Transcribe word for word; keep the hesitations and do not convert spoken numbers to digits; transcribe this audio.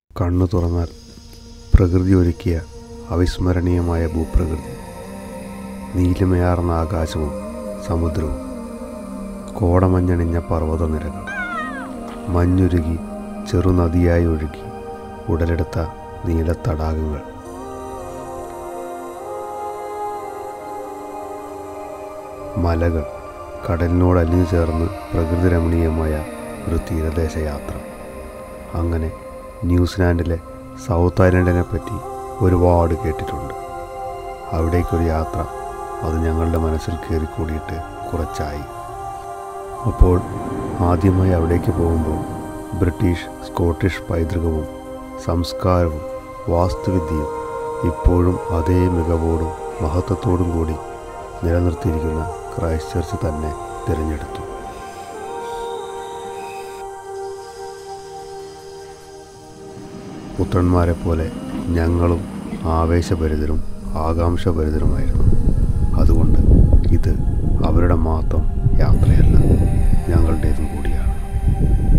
കണ്ണു തുറന്നാൽ പ്രകൃതി ഒരുക്കിയ അവിസ്മരണീയമായ ഭൂപ്രകൃതി, നീലിമയാർന്ന ആകാശവും സമുദ്രവും, കോടമഞ്ഞണിഞ്ഞ പർവ്വതനിരകൾ, മഞ്ഞുരുകി ചെറുനദിയായി ഒഴുകി ഉടലെടുത്ത നീലത്തടാകങ്ങൾ, മലകൾ, കടലിനോട് അലിഞ്ഞു ചേർന്ന് പ്രകൃതി രമണീയമായ ഒരു തീരദേശ യാത്ര. അങ്ങനെ ന്യൂസിലാൻഡിലെ സൗത്ത് ഐലൻഡിനെ പറ്റി ഒരുപാട് കേട്ടിട്ടുണ്ട്. അവിടേക്കൊരു യാത്ര, അത് ഞങ്ങളുടെ മനസ്സിൽ കയറിക്കൂടിയിട്ട് കുറച്ചായി. അപ്പോൾ ആദ്യമായി അവിടേക്ക് പോകുമ്പോൾ ബ്രിട്ടീഷ് സ്കോട്ടിഷ് പൈതൃകവും സംസ്കാരവും വാസ്തുവിദ്യയും ഇപ്പോഴും അതേ മികവോടും മഹത്വത്തോടും കൂടി നിലനിർത്തിയിരിക്കുന്ന ക്രൈസ്റ്റ് ചർച്ച് തന്നെ തിരഞ്ഞെടുത്തു. പുത്രന്മാരെ പോലെ ഞങ്ങളും ആവേശഭരിതരും ആകാംക്ഷഭരിതരുമായിരുന്നു. അതുകൊണ്ട് ഇത് അവരുടെ മാത്രം യാത്രയല്ല, ഞങ്ങളുടേതും കൂടി.